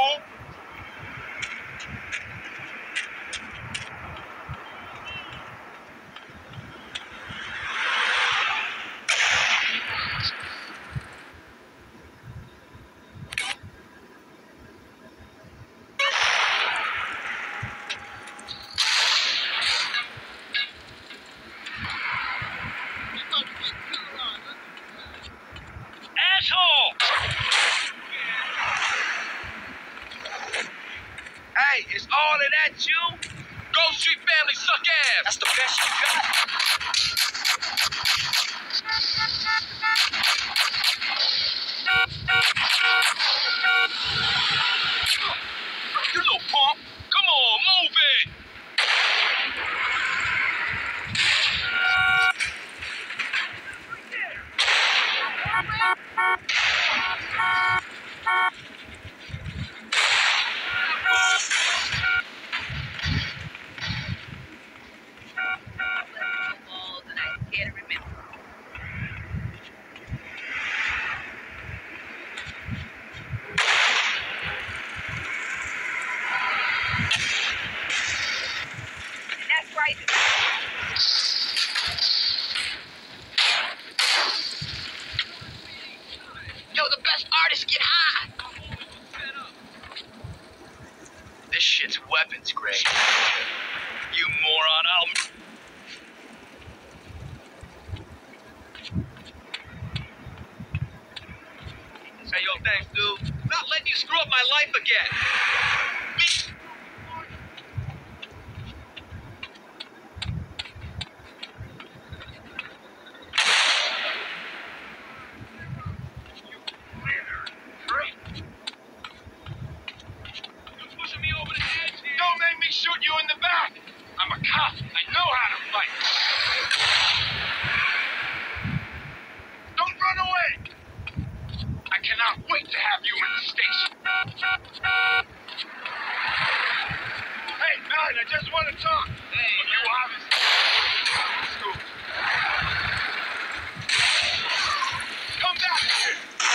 fool! Asshole! Hey, is all of that you? Ghost Street family suck ass! That's the best you got? You little punk! Come on, move it! That's right. Yo, the best artists get high. This shit's weapons grade. You moron, Hey, yo, thanks, dude. Not letting you screw up my life again. Don't make me shoot you in the back! I'm a cop. I know how to fight. Don't run away! I cannot wait to have you in the station. Hey, man, I just want to talk. Hey, you obviously... Come back here!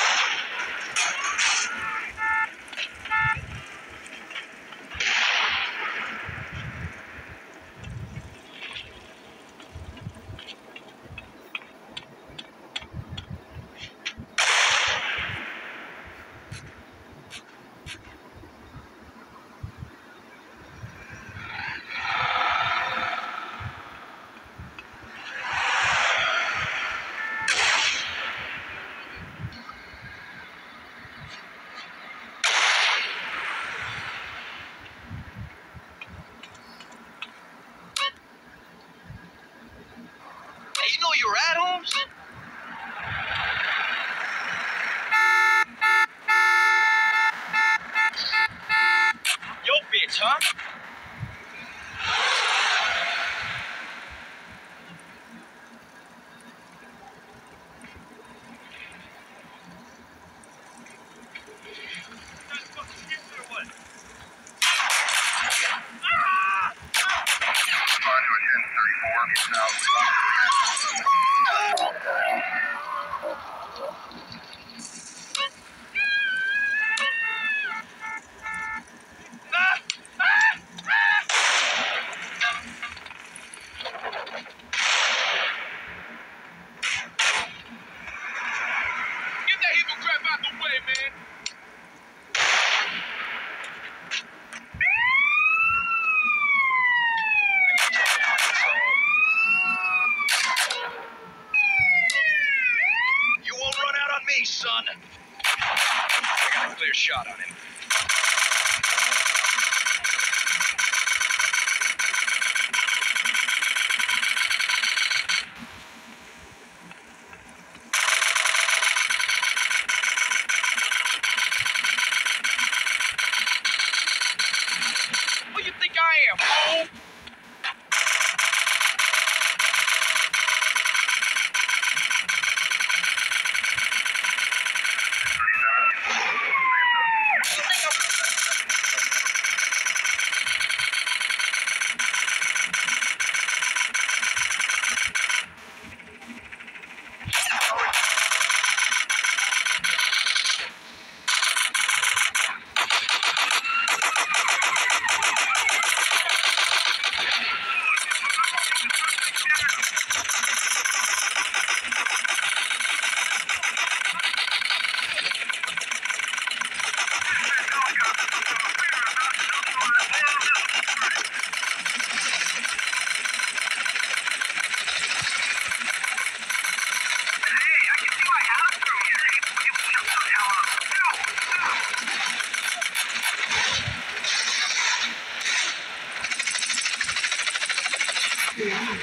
You know you're at, Holmes? Yo, bitch, huh? Get that evil crap out the way, man! You won't run out on me, son! I got a clear shot on him. Who you think I am, fool?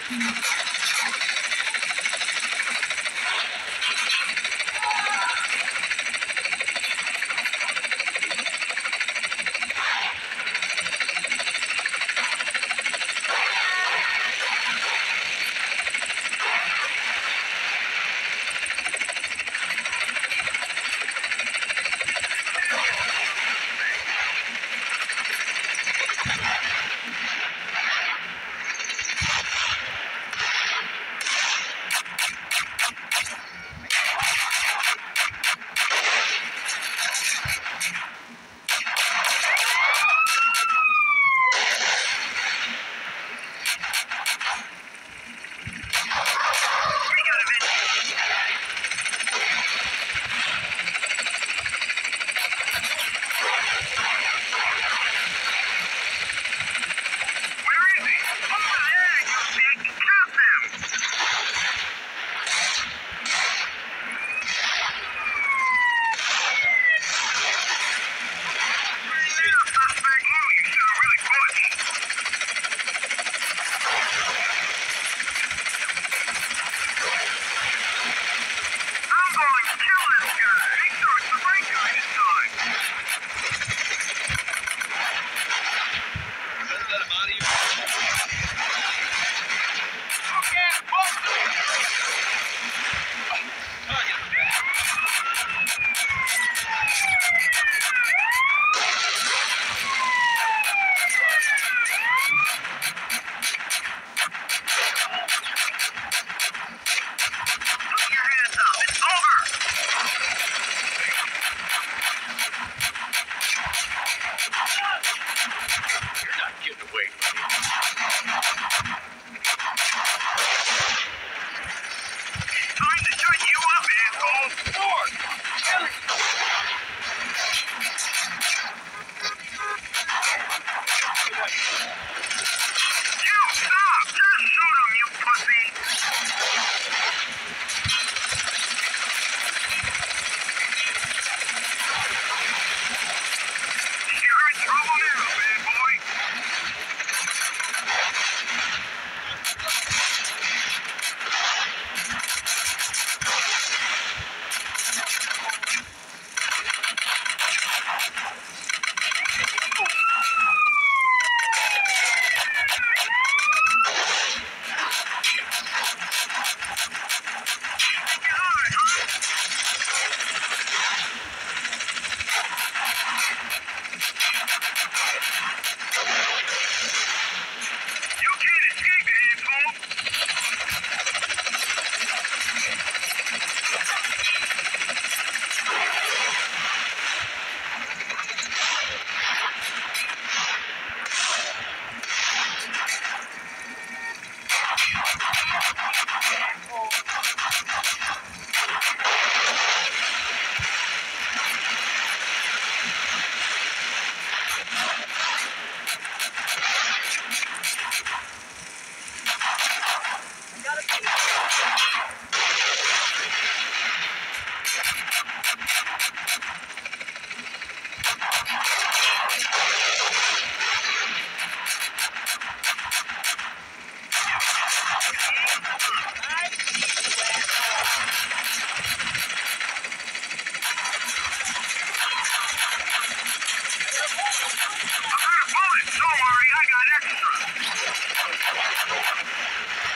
Don't worry, I got extra.